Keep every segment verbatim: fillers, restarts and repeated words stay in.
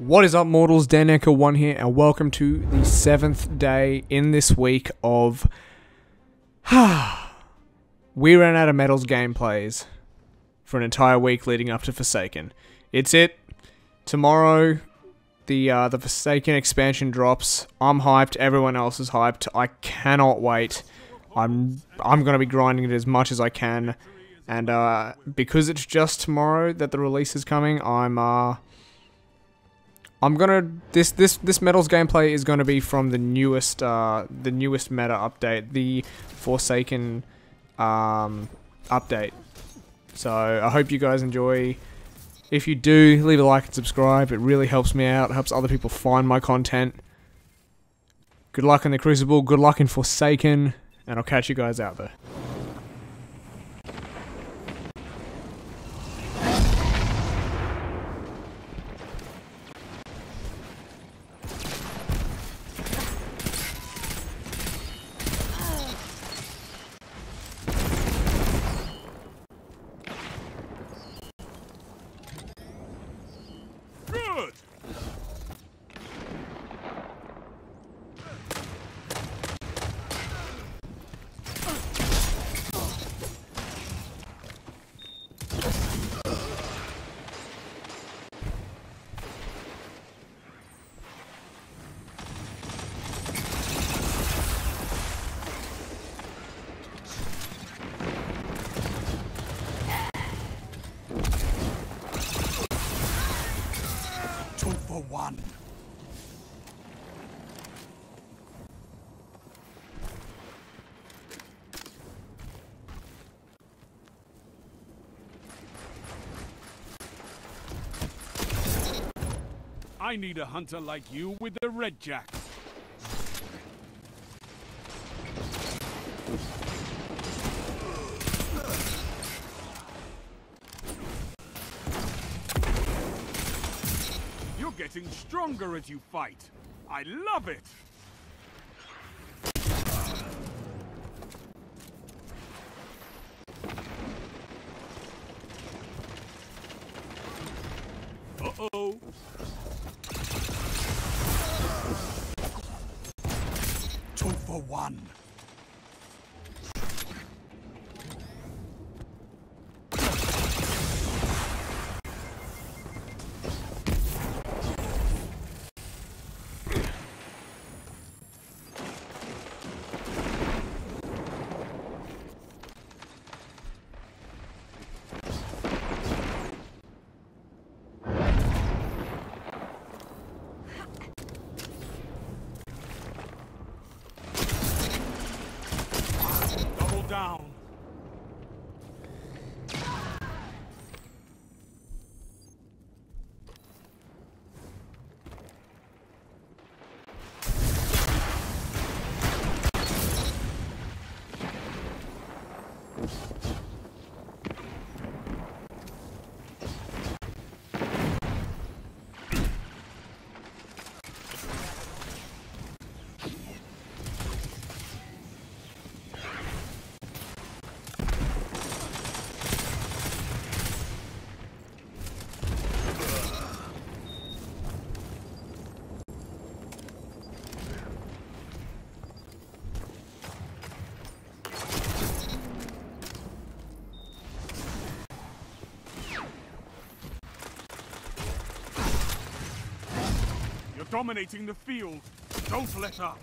What is up, mortals? Dandankill one here, and welcome to the seventh day in this week of We Ran Out of Metals gameplays for an entire week leading up to Forsaken. It's it. Tomorrow, the uh, the Forsaken expansion drops. I'm hyped. Everyone else is hyped. I cannot wait. I'm I'm gonna be grinding it as much as I can, and uh, because it's just tomorrow that the release is coming, I'm uh. I'm gonna this this this metals gameplay is gonna be from the newest uh the newest meta update, the Forsaken um update. So I hope you guys enjoy. If you do, leave a like and subscribe. It really helps me out, helps other people find my content. Good luck in the Crucible, good luck in Forsaken, and I'll catch you guys out there. For one. I need a hunter like you with the red jack. You're getting stronger as you fight. I love it. Uh-oh. Two for one. Down. Dominating the field. Don't let up.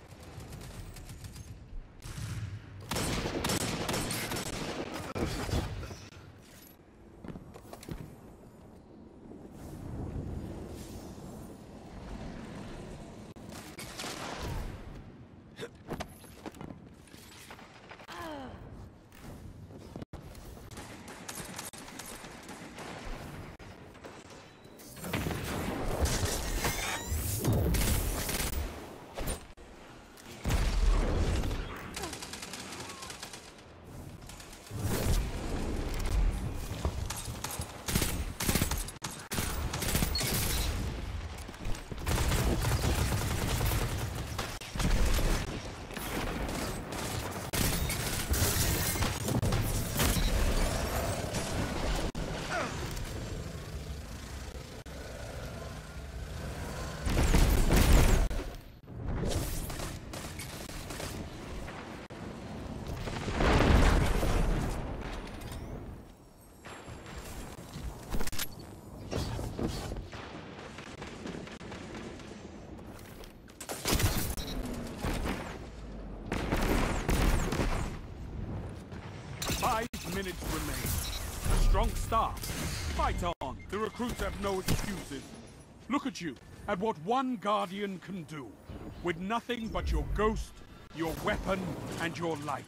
Five minutes remain. A strong start. Fight on. The recruits have no excuses. Look at you, at what one Guardian can do. With nothing but your ghost, your weapon, and your light.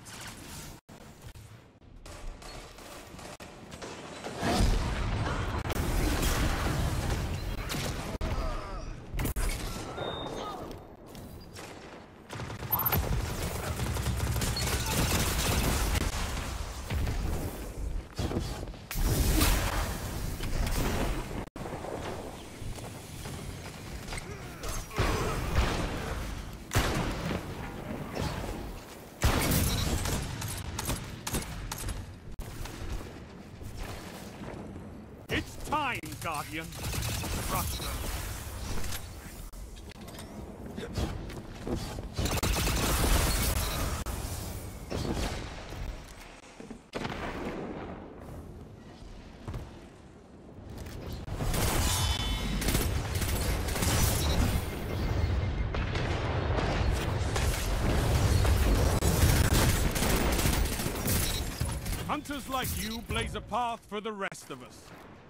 It's time, Guardian. Crush them. Hunters like you blaze a path for the rest of us.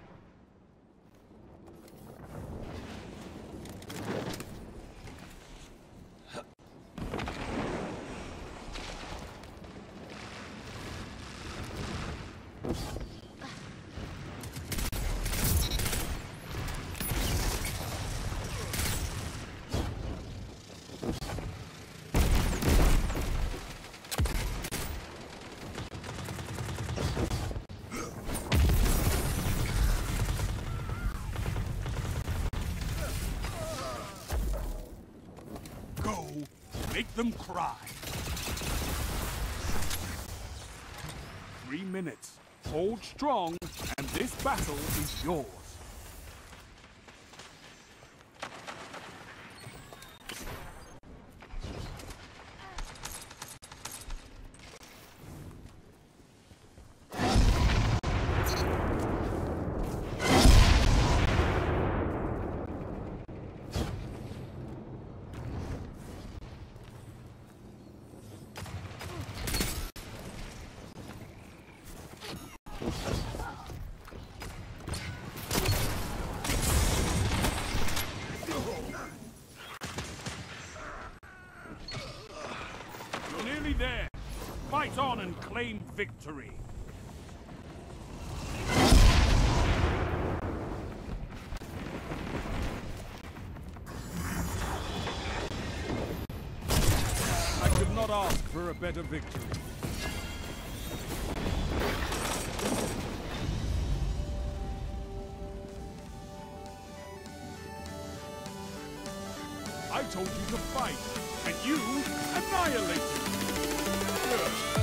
Make them cry. Three minutes. Hold strong, and this battle is yours. You're nearly there. Fight on and claim victory. I could not ask for a better victory. I told you to fight, and you annihilated. Good.